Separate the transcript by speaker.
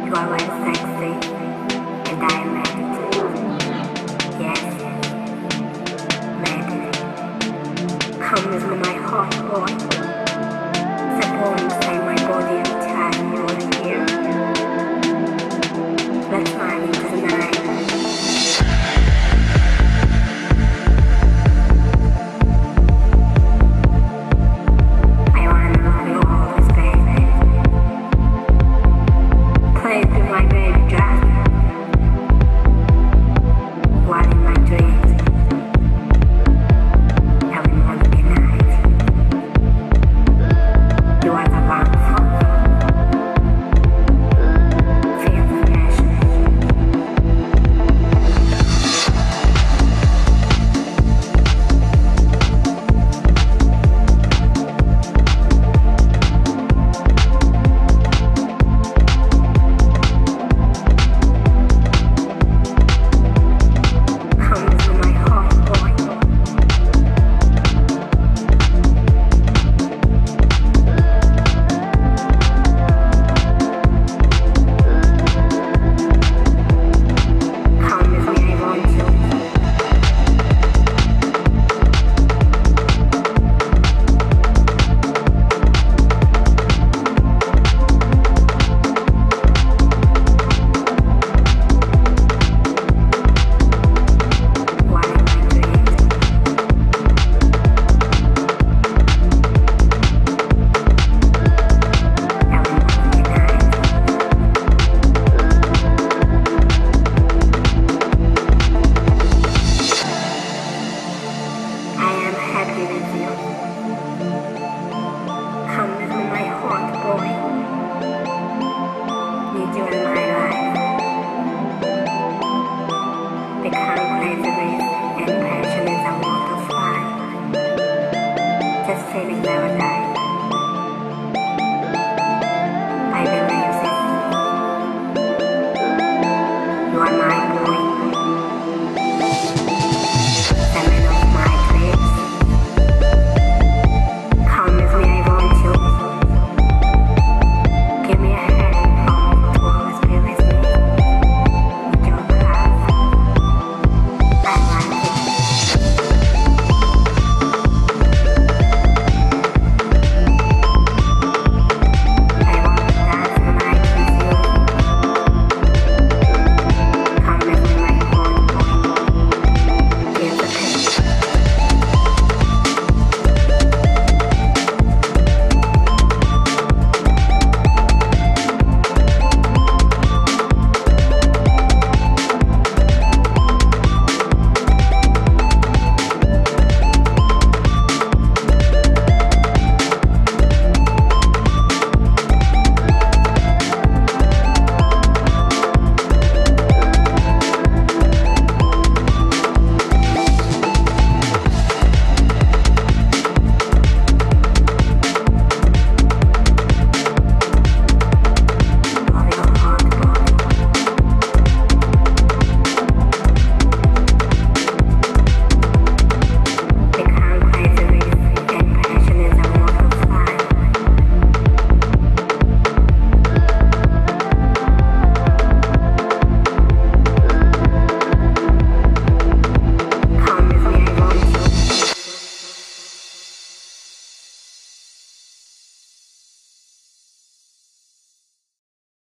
Speaker 1: You are very sexy, and I am it. Yes, ready. Come with me, my hot boy. Support inside my body every time you are here. Let's fly into the night. Need you in my life. Become crazy with and passion is a water fire. Just feeling never die. I believe this. You are my